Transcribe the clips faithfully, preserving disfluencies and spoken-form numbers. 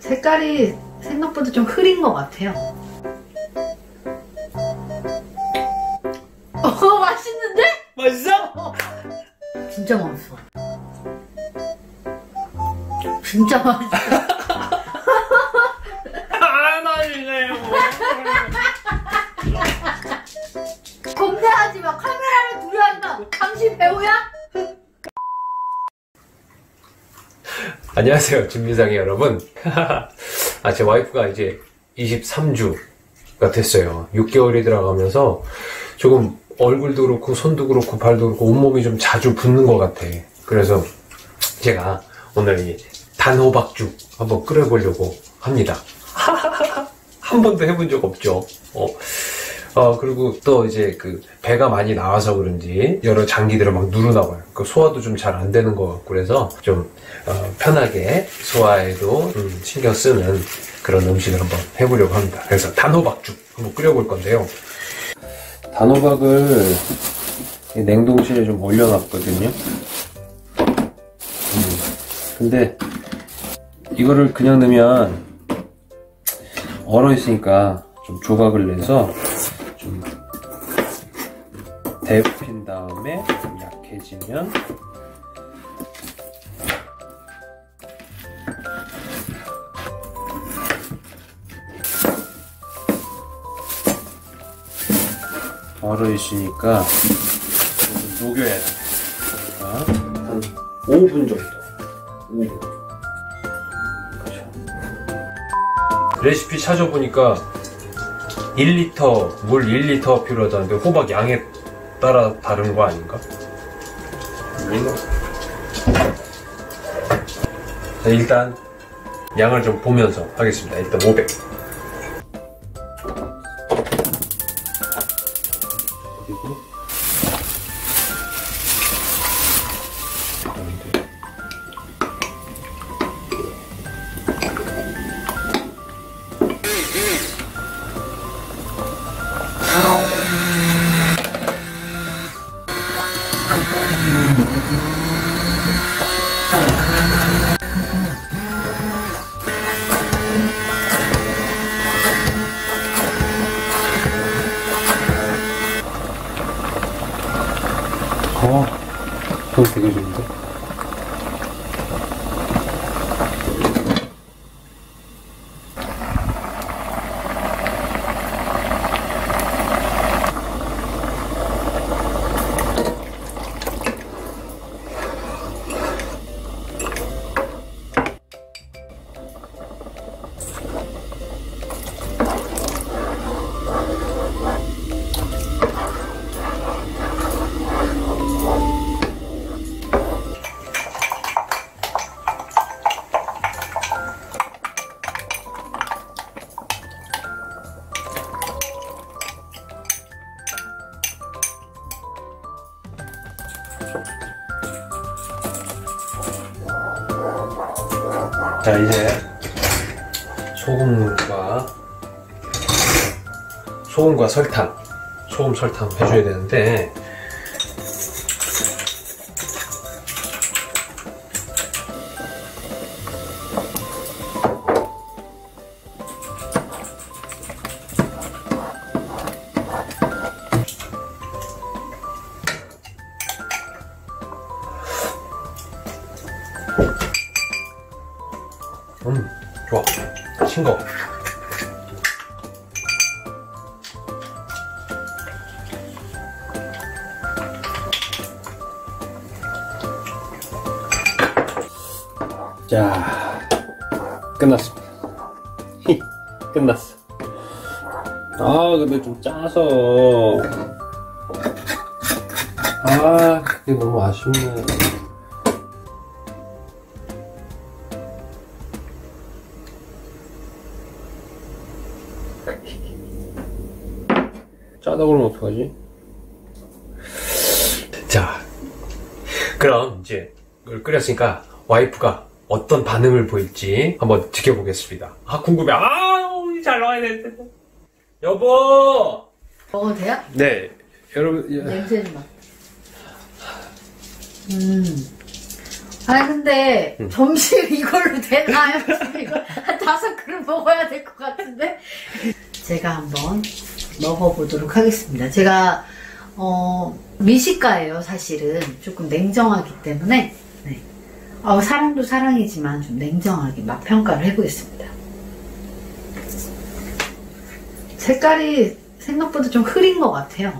색깔이 생각보다 좀 흐린 것 같아요. 어, 맛있는데? 맛있어? 어, 진짜 맛있어. 진짜 맛있어. 아, 맛있네요. 겁내하지 마. 카메라를 둘이 한다. 당신 배우야? 안녕하세요, 진미상의 여러분. 아, 제 와이프가 이제 이십삼 주가 됐어요. 육 개월이 들어가면서 조금 얼굴도 그렇고 손도 그렇고 발도 그렇고 온몸이 좀 자주 붓는 것 같아. 그래서 제가 오늘 이 단호박죽 한번 끓여보려고 합니다. 한 번도 해본 적 없죠. 어. 어, 그리고 또 이제 그 배가 많이 나와서 그런지 여러 장기들을 막 누르나봐요. 그 소화도 좀 잘 안 되는 것 같고 그래서 좀 어, 편하게 소화에도 음, 신경 쓰는 그런 음식을 한번 해보려고 합니다. 그래서 단호박죽 한번 끓여볼 건데요. 단호박을 냉동실에 좀 올려놨거든요. 음, 근데 이거를 그냥 넣으면 얼어 있으니까 좀 조각을 내서 좀 데핀 다음에 좀 약해지면 얼어 있으니까 좀 녹여야 돼. 한 오 분 정도. 오 분. 그렇죠. 레시피 찾아보니까 일 리터, 물 일 리터 필요하다는데 호박 양에 따라 다른 거 아닌가? 아닌가? 자, 일단 양을 좀 보면서 하겠습니다. 일단 오백. 그리고 어, 그거 되게 좋은데? 자, 이제 소금과 소금과 설탕, 소금 설탕 해줘야 되는데 음, 좋아. 싱거워. 자, 끝났습니다. 끝났어. 아, 근데 좀 짜서. 아, 그게 너무 아쉽네. 짜다 그러면 어떡하지? 자, 그럼 이제 이걸 끓였으니까 와이프가 어떤 반응을 보일지 한번 지켜보겠습니다. 아, 궁금해. 아, 잘 나와야 되는데. 여보! 먹어도 돼요? 네, 여러분. 냄새 좀 맡아. 음. 아니 근데 음. 점심 이걸로 되나요? 이거 한 다섯 먹어야 될 것 같은데? 제가 한번 먹어보도록 하겠습니다. 제가 어, 미식가예요, 사실은. 조금 냉정하기 때문에. 네. 어, 사랑도 사랑이지만 좀 냉정하게 맛 평가를 해보겠습니다. 색깔이 생각보다 좀 흐린 것 같아요.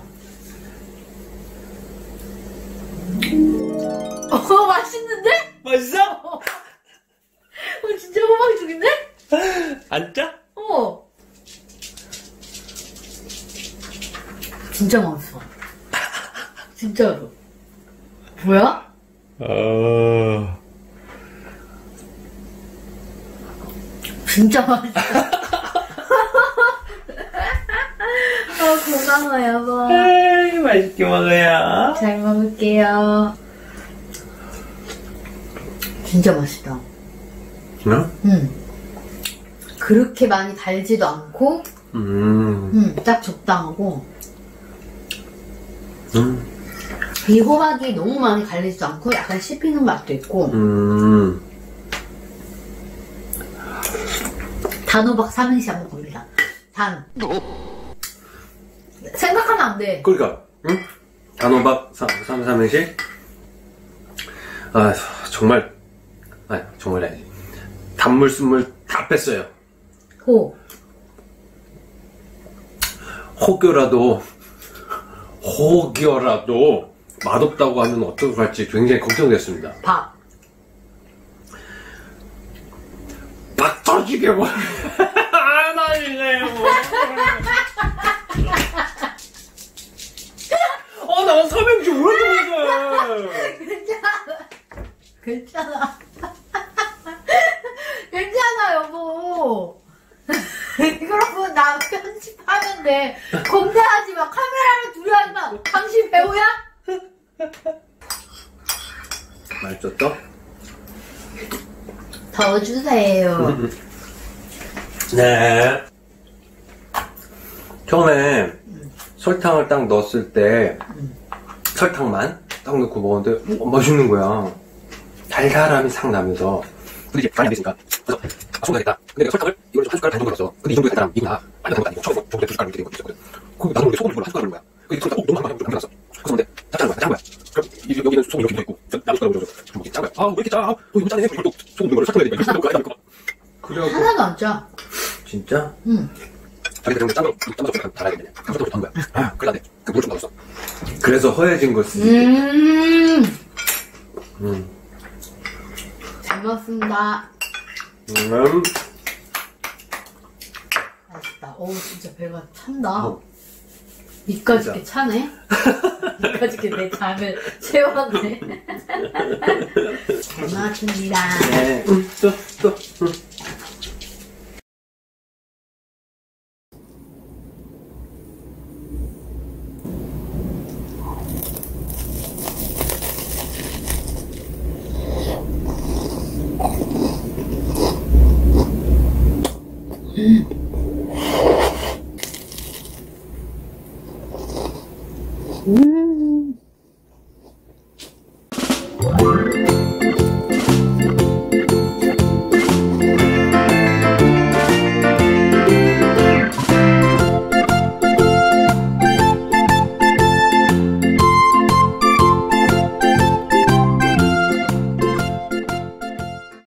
어, 맛있는데? 맛있어? 어, 진짜 호박죽인데? 안 짜? 어. 진짜 맛있어. 진짜로. 뭐야? 어... 진짜 맛있어. 아, 고마워, 여보. 에이, 맛있게 먹어요. 잘 먹을게요. 진짜 맛있다. 응? 응. 그렇게 많이 달지도 않고, 음. 응, 딱 적당하고, 음. 이 호박이 너무 많이 갈리지도 않고, 약간 씹히는 맛도 있고, 음. 단호박 삼행시 한번 봅니다. 단. 생각하면 안 돼. 그러니까, 응? 단호박 삼삼행시? 아, 정말, 아, 정말 아니지. 단물, 순물 다 뺐어요. 호. 혹여라도, 혹여라도 맛없다고 하면 어떡할지 굉장히 걱정됐습니다. 밥. 박 터지게 뭐. 안 할래요. 어, 나 삼행시 왜 괜찮아. 괜찮아. 괜찮아, 여보. 그러고 나 편집하면 돼. 겁내하지 마. 카메라를 둘이 하지 마. 당신 배우야? 맛있었어? 더 주세요. 네. 처음에 설탕을 딱 넣었을 때 설탕만 딱 넣고 먹었는데 어, 맛있는 거야. 달달함이 싹 나면서. 근데 이제 간이 안 됐으니까 그래서 아, 손가겠다. 근데 내가 설탕을 이걸 좀 한 숟가락 반 정도 넣었어. 근데 이 정도의 달달함 이구나. 많이 넣은 것도 아니고 처음에 저번에 두 숟가락 이렇게 된 것도 있었거든. 그럼 나도 모르게 소금을 한 숟가락 넣은 거야. 근데 설탕 어, 너무 많이 안 넣었어. 그래서 근데 짭짤한 거야. 짠 거야. 그럼 이- 여기는 소금 이렇게 묻어있고 나도 숟가락 넣어줘. 그럼 이게 짠 거야. 아 왜 이렇게 짜? 아, 어, 이거 짜네. 이걸 또 소금 넣은 거를 설탕 넣어야 되니까 이거 넣을 거야. 이거. 그래갖고 하나도 안 짜. 진짜? 응. 자기가 정도 짠거 짠거 좀 달아야겠네. 그것도 한 거야. 아, 큰일 났네. 그 물 좀 넣었어. 그래서 허해진 걸 쓰지. 음. 음. 잘 먹었습니다. 음. 맛있다. 어우, 진짜 배가 찬다. 어. 이까지 진짜. 이렇게 차네? 이까지 이렇게 내 잠을 채웠네. 잘 먹었습니다. 네. 음, 또, 또. 음. 음.